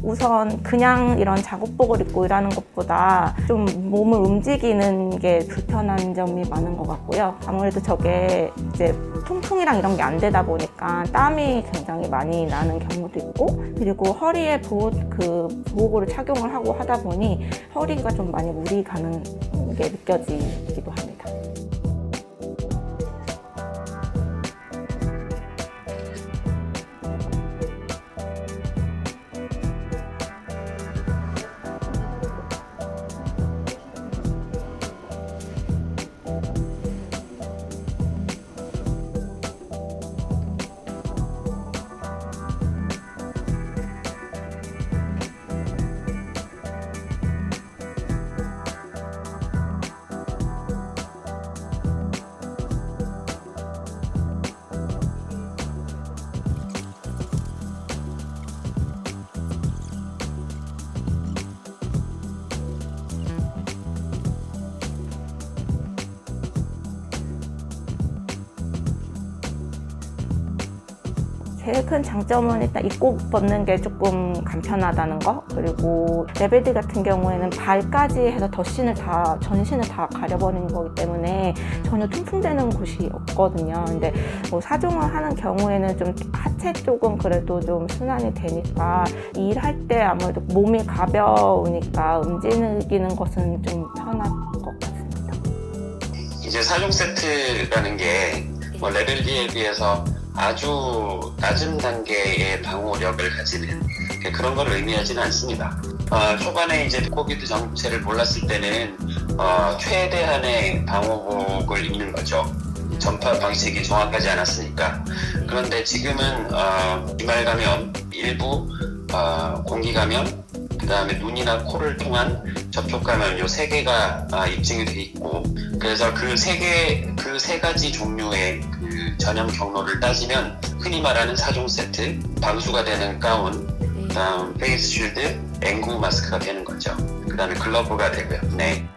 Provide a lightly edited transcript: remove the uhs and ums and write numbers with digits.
우선 그냥 이런 작업복을 입고 일하는 것보다 좀 몸을 움직이는 게 불편한 점이 많은 것 같고요. 아무래도 저게 이제 통풍이랑 이런 게 안 되다 보니까 땀이 굉장히 많이 나는 경우도 있고, 그리고 허리에 보호구를 착용을 하고 하다 보니 허리가 좀 많이 무리 가는 게 느껴지기도 합니다. 제일 큰 장점은 일단 입고 벗는 게 조금 간편하다는 거, 그리고 레벨D 같은 경우에는 발까지 해서 전신을 다 가려버리는 거기 때문에 전혀 통풍되는 곳이 없거든요. 근데 뭐 사종을 하는 경우에는 좀 하체 쪽은 그래도 좀 순환이 되니까 일할 때 아무래도 몸이 가벼우니까 움직이는 것은 좀 편할 것 같습니다. 이제 사종 세트라는 게 뭐 레벨D에 비해서 아주 낮은 단계의 방호력을 가지는 그런 걸 의미하지는 않습니다. 초반에 이제 코비드 정체를 몰랐을 때는 최대한의 방호복을 입는 거죠. 전파 방식이 정확하지 않았으니까. 그런데 지금은 비말 감염, 일부 공기 감염, 그 다음에 눈이나 코를 통한 접촉 감염, 요 세 개가 입증이 돼 있고, 그래서 그 세 가지 종류의 그 전염 경로를 따지면 흔히 말하는 사종 세트, 방수가 되는 가운, 그다음 페이스 쉴드, 앵구 마스크가 되는 거죠. 그 다음에 글러브가 되고요. 네.